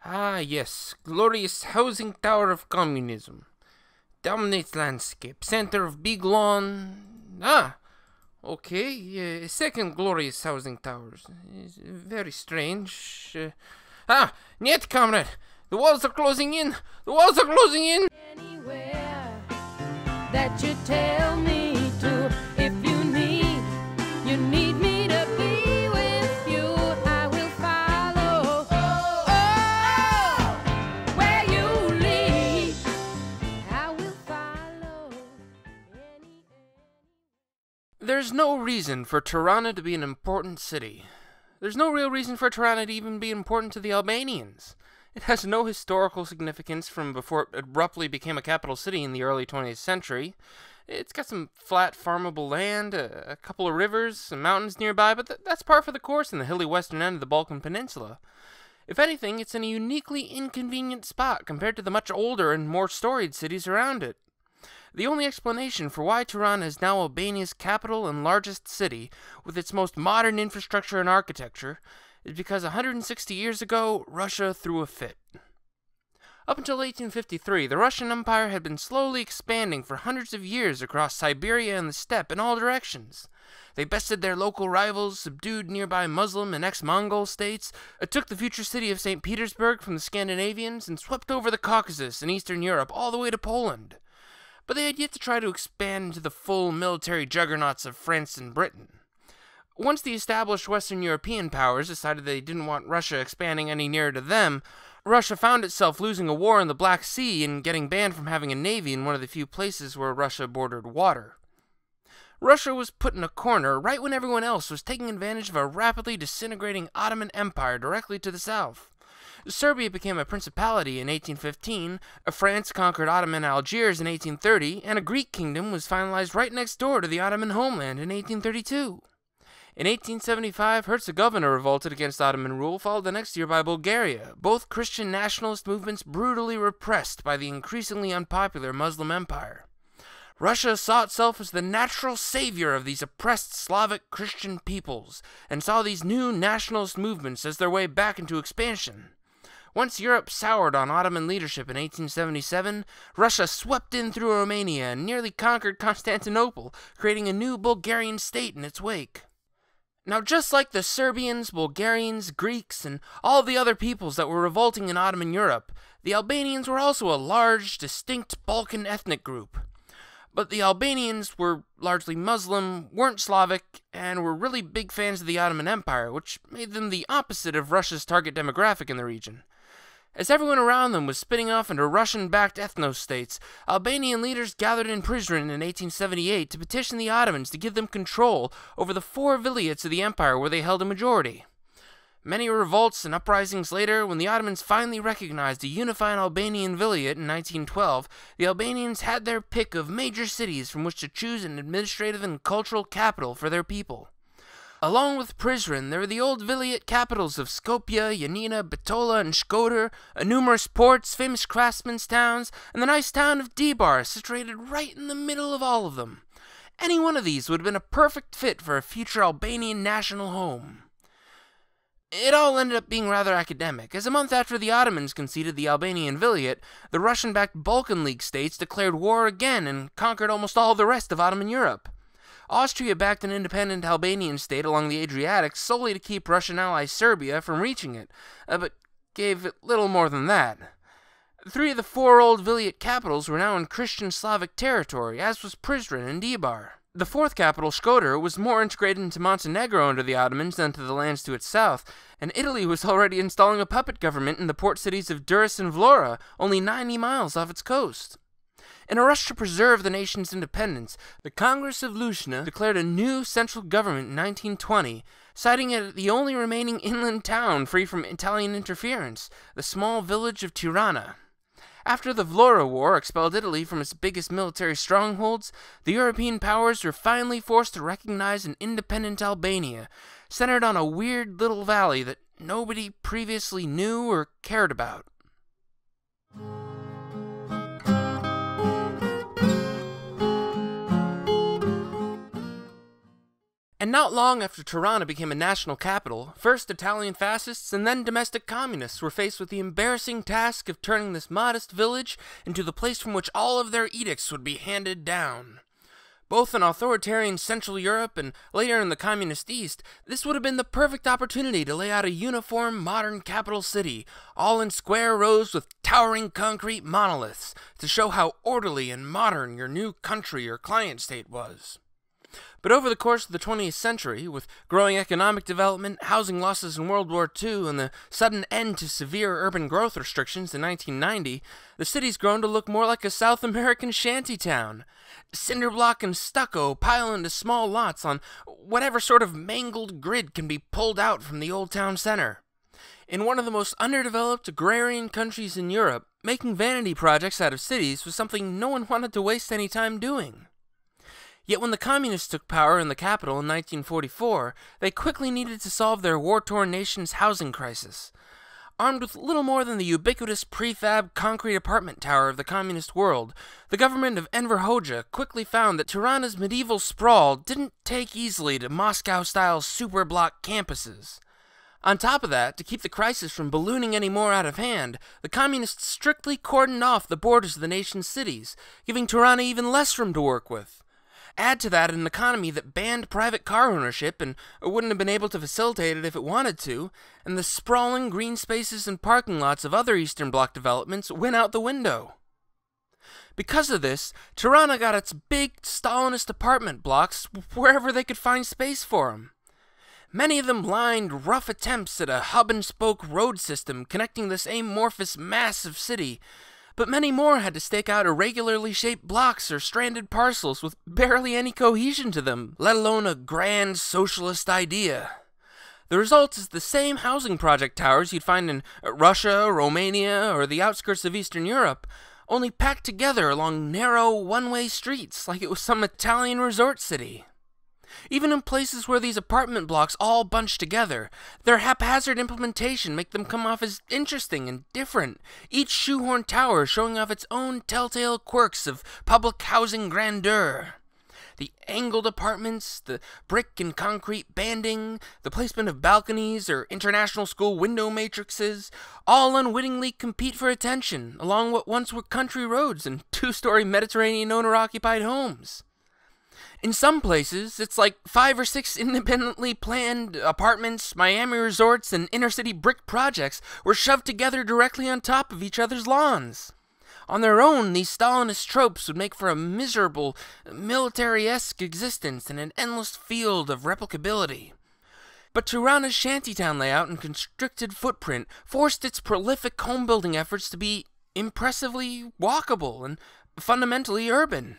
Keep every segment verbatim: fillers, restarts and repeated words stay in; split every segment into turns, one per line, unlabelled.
Ah, yes, glorious housing tower of communism. Dominates landscape, center of big lawn. Ah, okay, uh, second glorious housing towers. It's very strange. Uh, ah, niet, comrade. The walls are closing in. The walls are closing in.
Anywhere that you tell me to, if you need, you need me to be with you, I will follow. Oh, where you lead, I will follow. Any, any.
There's no reason for Tirana to be an important city. There's no real reason for Tirana to even be important to the Albanians. It has no historical significance from before it abruptly became a capital city in the early twentieth century. It's got some flat, farmable land, a, a couple of rivers, some mountains nearby, but th that's par for the course in the hilly western end of the Balkan Peninsula. If anything, it's in a uniquely inconvenient spot compared to the much older and more storied cities around it. The only explanation for why Tirana is now Albania's capital and largest city, with its most modern infrastructure and architecture, is because one hundred sixty years ago, Russia threw a fit. Up until eighteen fifty-three, the Russian Empire had been slowly expanding for hundreds of years across Siberia and the steppe in all directions. They bested their local rivals, subdued nearby Muslim and ex-Mongol states, took the future city of Saint Petersburg from the Scandinavians, and swept over the Caucasus and Eastern Europe all the way to Poland. But they had yet to try to expand into the full military juggernauts of France and Britain. Once the established Western European powers decided they didn't want Russia expanding any nearer to them, Russia found itself losing a war in the Black Sea and getting banned from having a navy in one of the few places where Russia bordered water. Russia was put in a corner right when everyone else was taking advantage of a rapidly disintegrating Ottoman Empire directly to the south. Serbia became a principality in eighteen fifteen, France conquered Ottoman Algiers in eighteen thirty, and a Greek kingdom was finalized right next door to the Ottoman homeland in eighteen thirty-two. In eighteen seventy-five, Herzegovina revolted against Ottoman rule, followed the next year by Bulgaria, both Christian nationalist movements brutally repressed by the increasingly unpopular Muslim Empire. Russia saw itself as the natural savior of these oppressed Slavic Christian peoples, and saw these new nationalist movements as their way back into expansion. Once Europe soured on Ottoman leadership in eighteen seventy-seven, Russia swept in through Romania and nearly conquered Constantinople, creating a new Bulgarian state in its wake. Now, just like the Serbians, Bulgarians, Greeks, and all the other peoples that were revolting in Ottoman Europe, the Albanians were also a large, distinct Balkan ethnic group. But the Albanians were largely Muslim, weren't Slavic, and were really big fans of the Ottoman Empire, which made them the opposite of Russia's target demographic in the region. As everyone around them was spinning off into Russian-backed ethno-states, Albanian leaders gathered in Prizren in eighteen seventy-eight to petition the Ottomans to give them control over the four vilayets of the empire where they held a majority. Many revolts and uprisings later, when the Ottomans finally recognized a unified Albanian vilayet in nineteen twelve, the Albanians had their pick of major cities from which to choose an administrative and cultural capital for their people. Along with Prizren, there were the old vilayet capitals of Skopje, Yanina, Bitola, and Shkodër, numerous ports, famous craftsmen's towns, and the nice town of Dibar, situated right in the middle of all of them. Any one of these would have been a perfect fit for a future Albanian national home. It all ended up being rather academic, as a month after the Ottomans conceded the Albanian vilayet, the Russian-backed Balkan League states declared war again and conquered almost all the rest of Ottoman Europe. Austria backed an independent Albanian state along the Adriatic solely to keep Russian ally Serbia from reaching it, uh, but gave it little more than that. Three of the four old vilayet capitals were now in Christian Slavic territory, as was Prizren and Dibar. The fourth capital, Shkodër, was more integrated into Montenegro under the Ottomans than to the lands to its south, and Italy was already installing a puppet government in the port cities of Durrës and Vlora, only ninety miles off its coast. In a rush to preserve the nation's independence, the Congress of Ljubljana declared a new central government in nineteen twenty, citing it as the only remaining inland town free from Italian interference, the small village of Tirana. After the Vlora War expelled Italy from its biggest military strongholds, the European powers were finally forced to recognize an independent Albania, centered on a weird little valley that nobody previously knew or cared about. And not long after Tirana became a national capital, first Italian fascists and then domestic communists were faced with the embarrassing task of turning this modest village into the place from which all of their edicts would be handed down. Both in authoritarian Central Europe and later in the Communist East, this would have been the perfect opportunity to lay out a uniform, modern capital city, all in square rows with towering concrete monoliths, to show how orderly and modern your new country or client state was. But over the course of the twentieth century, with growing economic development, housing losses in World War Two, and the sudden end to severe urban growth restrictions in nineteen ninety, the city's grown to look more like a South American shantytown. Cinder block and stucco pile into small lots on whatever sort of mangled grid can be pulled out from the old town center. In one of the most underdeveloped agrarian countries in Europe, making vanity projects out of cities was something no one wanted to waste any time doing. Yet when the Communists took power in the capital in nineteen forty-four, they quickly needed to solve their war-torn nation's housing crisis. Armed with little more than the ubiquitous prefab concrete apartment tower of the communist world, the government of Enver Hoxha quickly found that Tirana's medieval sprawl didn't take easily to Moscow-style superblock campuses. On top of that, to keep the crisis from ballooning any more out of hand, the communists strictly cordoned off the borders of the nation's cities, giving Tirana even less room to work with. Add to that an economy that banned private car ownership and wouldn't have been able to facilitate it if it wanted to, and the sprawling green spaces and parking lots of other Eastern Bloc developments went out the window. Because of this, Tirana got its big Stalinist apartment blocks wherever they could find space for them. Many of them lined rough attempts at a hub-and-spoke road system connecting this amorphous mass of city, but many more had to stake out irregularly shaped blocks or stranded parcels with barely any cohesion to them, let alone a grand socialist idea. The result is the same housing project towers you'd find in Russia, Romania, or the outskirts of Eastern Europe, only packed together along narrow, one-way streets like it was some Italian resort city. Even in places where these apartment blocks all bunch together, their haphazard implementation make them come off as interesting and different, each shoehorn tower showing off its own telltale quirks of public housing grandeur. The angled apartments, the brick and concrete banding, the placement of balconies or international school window matrices, all unwittingly compete for attention along what once were country roads and two-story Mediterranean owner-occupied homes. In some places, it's like five or six independently planned apartments, Miami resorts, and inner-city brick projects were shoved together directly on top of each other's lawns. On their own, these Stalinist tropes would make for a miserable, military-esque existence in an endless field of replicability. But Tirana's shantytown layout and constricted footprint forced its prolific home-building efforts to be impressively walkable and fundamentally urban.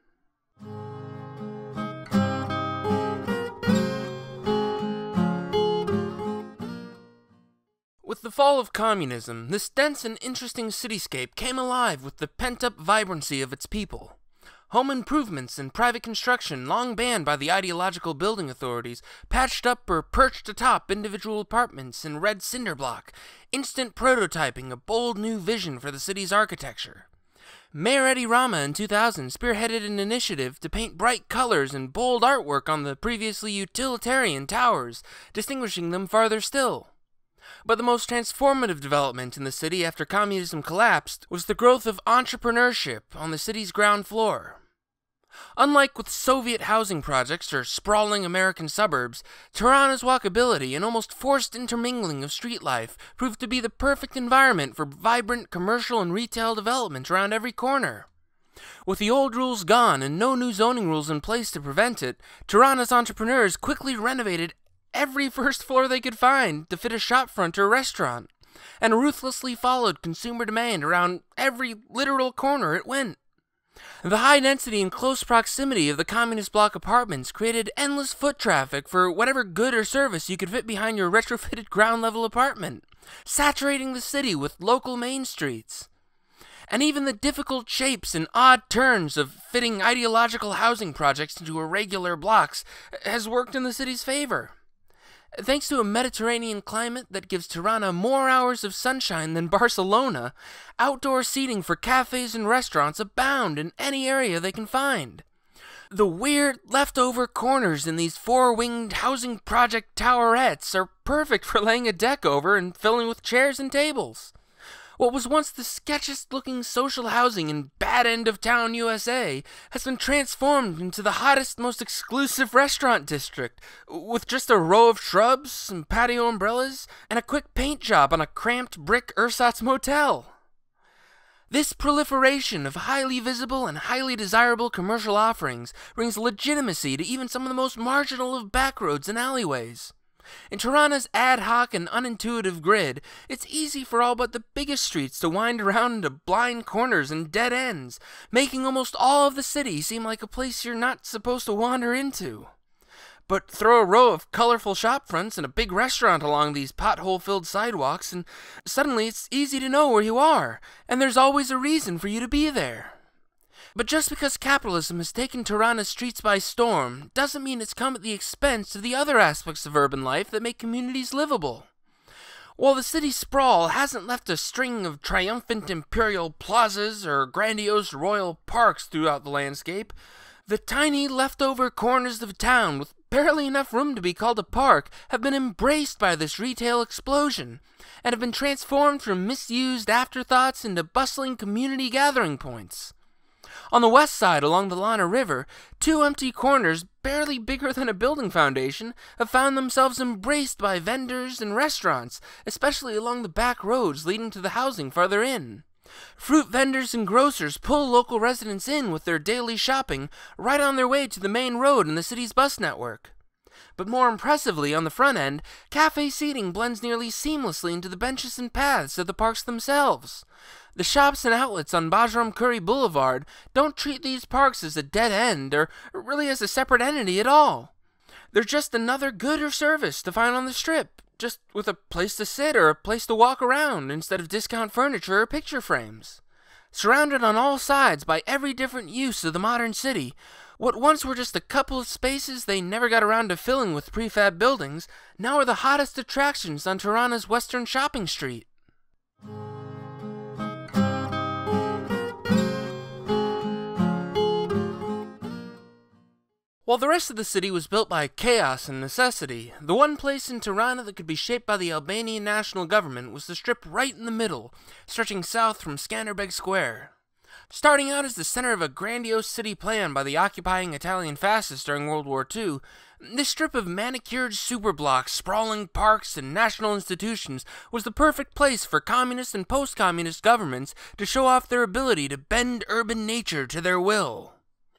With the fall of communism, this dense and interesting cityscape came alive with the pent-up vibrancy of its people. Home improvements and private construction, long banned by the ideological building authorities, patched up or perched atop individual apartments in red cinder block, instant prototyping a bold new vision for the city's architecture. Mayor Eddie Rama in two thousand spearheaded an initiative to paint bright colors and bold artwork on the previously utilitarian towers, distinguishing them farther still. But the most transformative development in the city after communism collapsed was the growth of entrepreneurship on the city's ground floor. Unlike with Soviet housing projects or sprawling American suburbs, Tirana's walkability and almost forced intermingling of street life proved to be the perfect environment for vibrant commercial and retail development around every corner. With the old rules gone and no new zoning rules in place to prevent it, Tirana's entrepreneurs quickly renovated every first floor they could find to fit a shopfront or restaurant, and ruthlessly followed consumer demand around every literal corner it went. The high density and close proximity of the communist block apartments created endless foot traffic for whatever good or service you could fit behind your retrofitted ground-level apartment, saturating the city with local main streets. And even the difficult shapes and odd turns of fitting ideological housing projects into irregular blocks has worked in the city's favor. Thanks to a Mediterranean climate that gives Tirana more hours of sunshine than Barcelona, outdoor seating for cafes and restaurants abound in any area they can find. The weird leftover corners in these four-winged housing project towerettes are perfect for laying a deck over and filling with chairs and tables. What was once the sketchiest-looking social housing in bad end of town U S A has been transformed into the hottest, most exclusive restaurant district, with just a row of shrubs, some patio umbrellas, and a quick paint job on a cramped brick ersatz motel. This proliferation of highly visible and highly desirable commercial offerings brings legitimacy to even some of the most marginal of backroads and alleyways. In Tirana's ad hoc and unintuitive grid, it's easy for all but the biggest streets to wind around into blind corners and dead ends, making almost all of the city seem like a place you're not supposed to wander into. But throw a row of colorful shop fronts and a big restaurant along these pothole-filled sidewalks, and suddenly it's easy to know where you are, and there's always a reason for you to be there. But just because capitalism has taken Tirana's streets by storm doesn't mean it's come at the expense of the other aspects of urban life that make communities livable. While the city's sprawl hasn't left a string of triumphant imperial plazas or grandiose royal parks throughout the landscape, the tiny leftover corners of town with barely enough room to be called a park have been embraced by this retail explosion and have been transformed from misused afterthoughts into bustling community gathering points. On the west side, along the Lana River, two empty corners, barely bigger than a building foundation, have found themselves embraced by vendors and restaurants, especially along the back roads leading to the housing farther in. Fruit vendors and grocers pull local residents in with their daily shopping right on their way to the main road in the city's bus network. But more impressively, on the front end, cafe seating blends nearly seamlessly into the benches and paths of the parks themselves. The shops and outlets on Bajram Curry Boulevard don't treat these parks as a dead end or really as a separate entity at all. They're just another good or service to find on the strip, just with a place to sit or a place to walk around instead of discount furniture or picture frames. Surrounded on all sides by every different use of the modern city, what once were just a couple of spaces they never got around to filling with prefab buildings now are the hottest attractions on Tirana's western shopping street. While the rest of the city was built by chaos and necessity, the one place in Tirana that could be shaped by the Albanian national government was the strip right in the middle, stretching south from Skanderbeg Square. Starting out as the center of a grandiose city plan by the occupying Italian fascists during World War Two, this strip of manicured superblocks, sprawling parks, and national institutions was the perfect place for communist and post-communist governments to show off their ability to bend urban nature to their will.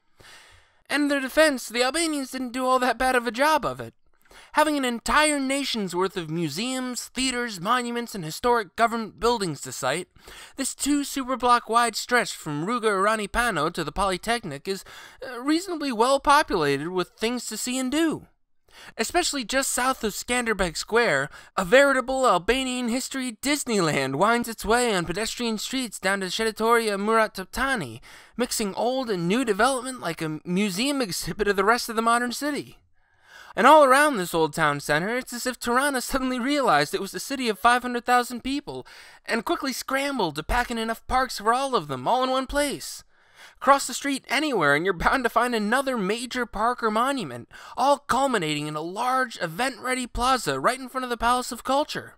And in their defense, the Albanians didn't do all that bad of a job of it. Having an entire nation's worth of museums, theaters, monuments, and historic government buildings to cite, this two superblock wide stretch from Ruga Ranipano to the Polytechnic is reasonably well populated with things to see and do. Especially just south of Skanderbeg Square, a veritable Albanian history Disneyland winds its way on pedestrian streets down to Sheditoria Murat Toptani, mixing old and new development like a museum exhibit of the rest of the modern city. And all around this old town center, it's as if Tirana suddenly realized it was a city of five hundred thousand people, and quickly scrambled to pack in enough parks for all of them, all in one place. Cross the street anywhere and you're bound to find another major park or monument, all culminating in a large, event-ready plaza right in front of the Palace of Culture.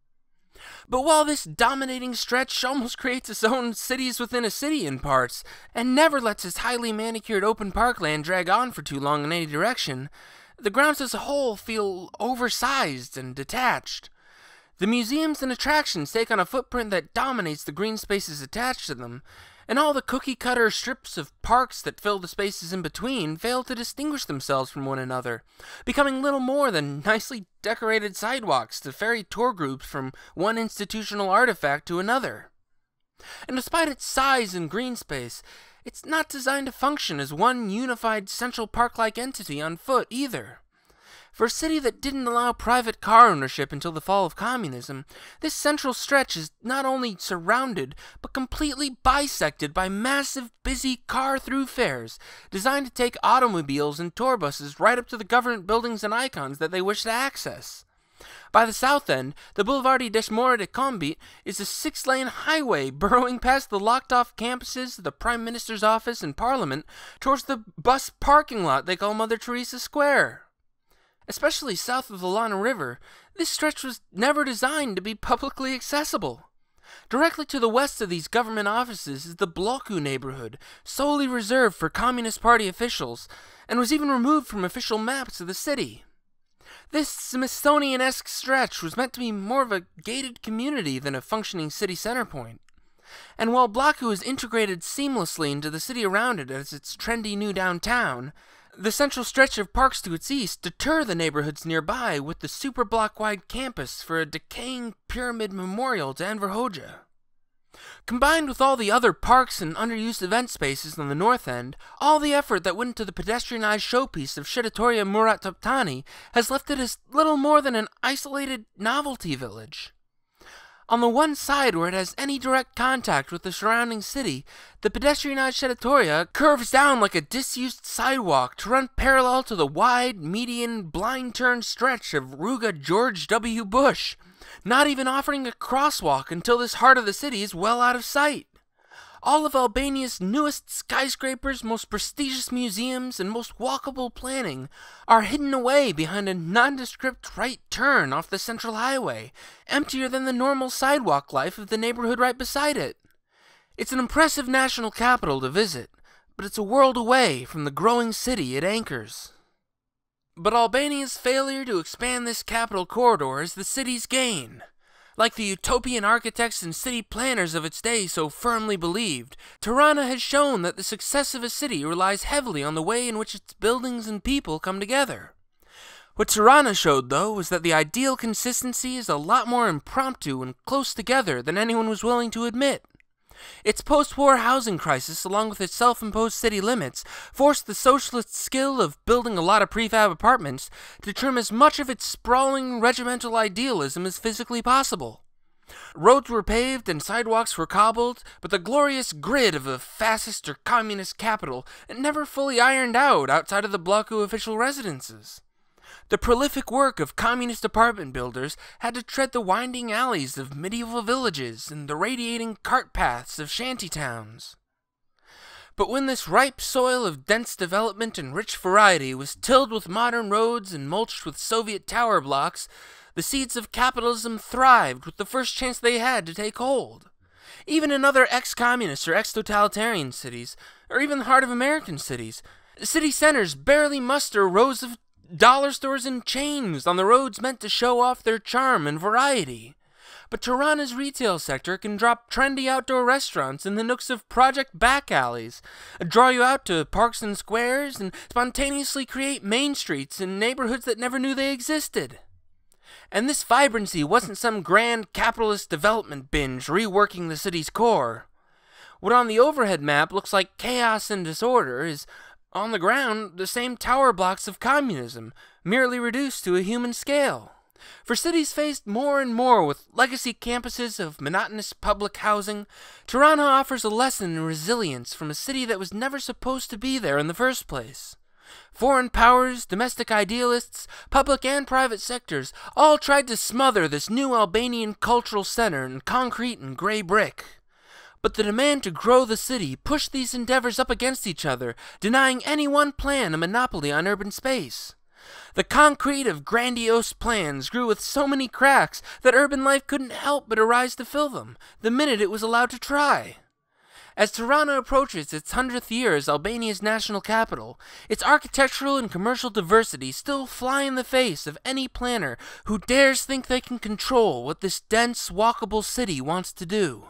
But while this dominating stretch almost creates its own cities within a city in parts, and never lets its highly manicured open parkland drag on for too long in any direction, the grounds as a whole feel oversized and detached. The museums and attractions take on a footprint that dominates the green spaces attached to them, and all the cookie-cutter strips of parks that fill the spaces in between fail to distinguish themselves from one another, becoming little more than nicely decorated sidewalks to ferry tour groups from one institutional artifact to another. And despite its size and green space, it's not designed to function as one unified central park-like entity on foot either. For a city that didn't allow private car ownership until the fall of communism, this central stretch is not only surrounded, but completely bisected by massive, busy car thoroughfares, designed to take automobiles and tour buses right up to the government buildings and icons that they wish to access. By the south end, the Boulevardi des Morts de Combat is a six-lane highway burrowing past the locked-off campuses, the Prime Minister's office, and Parliament towards the bus parking lot they call Mother Teresa Square. Especially south of the Lana River, this stretch was never designed to be publicly accessible. Directly to the west of these government offices is the Bloku neighborhood, solely reserved for Communist Party officials, and was even removed from official maps of the city. This Smithsonian-esque stretch was meant to be more of a gated community than a functioning city center point. And while Bloku is integrated seamlessly into the city around it as its trendy new downtown, the central stretch of parks to its east deter the neighborhoods nearby with the super block-wide campus for a decaying pyramid memorial to Enver Hoxha. Combined with all the other parks and underused event spaces on the north end, all the effort that went into the pedestrianized showpiece of Shedatoria Murat Toptani has left it as little more than an isolated novelty village. On the one side where it has any direct contact with the surrounding city, the pedestrianized Shedatoria curves down like a disused sidewalk to run parallel to the wide, median, blind-turn stretch of Ruga George W. Bush, not even offering a crosswalk until this heart of the city is well out of sight. All of Albania's newest skyscrapers, most prestigious museums, and most walkable planning are hidden away behind a nondescript right turn off the central highway, emptier than the normal sidewalk life of the neighborhood right beside it. It's an impressive national capital to visit, but it's a world away from the growing city it anchors. But Albania's failure to expand this capital corridor is the city's gain. Like the utopian architects and city planners of its day so firmly believed, Tirana has shown that the success of a city relies heavily on the way in which its buildings and people come together. What Tirana showed, though, was that the ideal consistency is a lot more impromptu and close together than anyone was willing to admit. Its post-war housing crisis, along with its self-imposed city limits, forced the socialist skill of building a lot of prefab apartments to trim as much of its sprawling regimental idealism as physically possible. Roads were paved and sidewalks were cobbled, but the glorious grid of a fascist or communist capital never fully ironed out outside of the Bloku official residences. The prolific work of communist apartment builders had to tread the winding alleys of medieval villages and the radiating cart paths of shanty towns. But when this ripe soil of dense development and rich variety was tilled with modern roads and mulched with Soviet tower blocks, the seeds of capitalism thrived with the first chance they had to take hold. Even in other ex-communist or ex-totalitarian cities, or even the heart of American cities, city centers barely muster rows of dollar stores and chains on the roads meant to show off their charm and variety. But Tirana's retail sector can drop trendy outdoor restaurants in the nooks of project back alleys, draw you out to parks and squares, and spontaneously create main streets in neighborhoods that never knew they existed. And this vibrancy wasn't some grand capitalist development binge reworking the city's core. What on the overhead map looks like chaos and disorder is, on the ground, the same tower blocks of communism, merely reduced to a human scale. For cities faced more and more with legacy campuses of monotonous public housing, Tirana offers a lesson in resilience from a city that was never supposed to be there in the first place. Foreign powers, domestic idealists, public and private sectors all tried to smother this new Albanian cultural center in concrete and gray brick. But the demand to grow the city pushed these endeavors up against each other, denying any one plan a monopoly on urban space. The concrete of grandiose plans grew with so many cracks that urban life couldn't help but arise to fill them, the minute it was allowed to try. As Tirana approaches its hundredth year as Albania's national capital, its architectural and commercial diversity still fly in the face of any planner who dares think they can control what this dense, walkable city wants to do.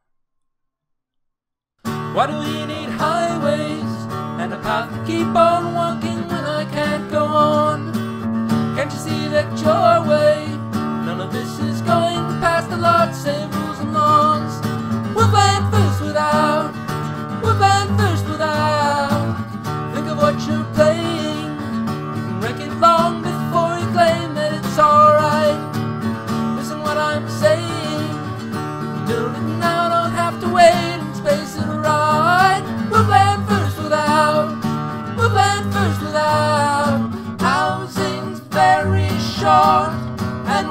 Why do we need highways and a path to keep on walking when I can't go on? Can't you see that your way? None of this is going past the Lord, save rules and laws. We'll plan first without, we'll plan first without. Think of what you're playing. You can wreck it long before you claim that it's alright. Listen what I'm saying. Build it now, don't have to wait. Space it right. We'll plan first without. We'll plan first without. Housing's very short, and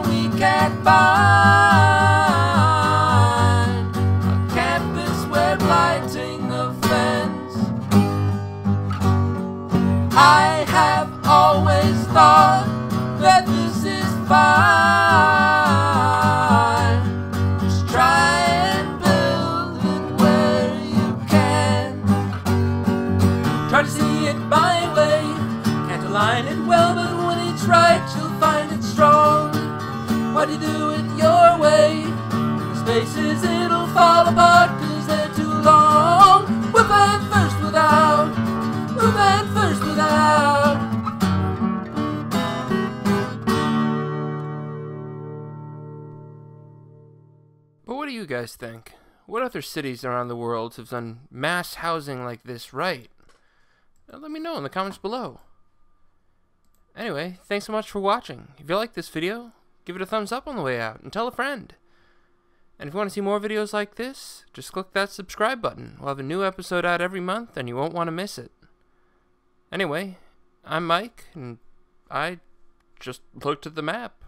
it'll fall apart cause they're too long. We'll plan first without, we'll plan first without.
But what do you guys think? What other cities around the world have done mass housing like this right? Uh, Let me know in the comments below. Anyway, thanks so much for watching. If you like this video, give it a thumbs up on the way out and tell a friend. And if you want to see more videos like this, just click that subscribe button. We'll have a new episode out every month and you won't want to miss it. Anyway, I'm Mike and I just looked at the map.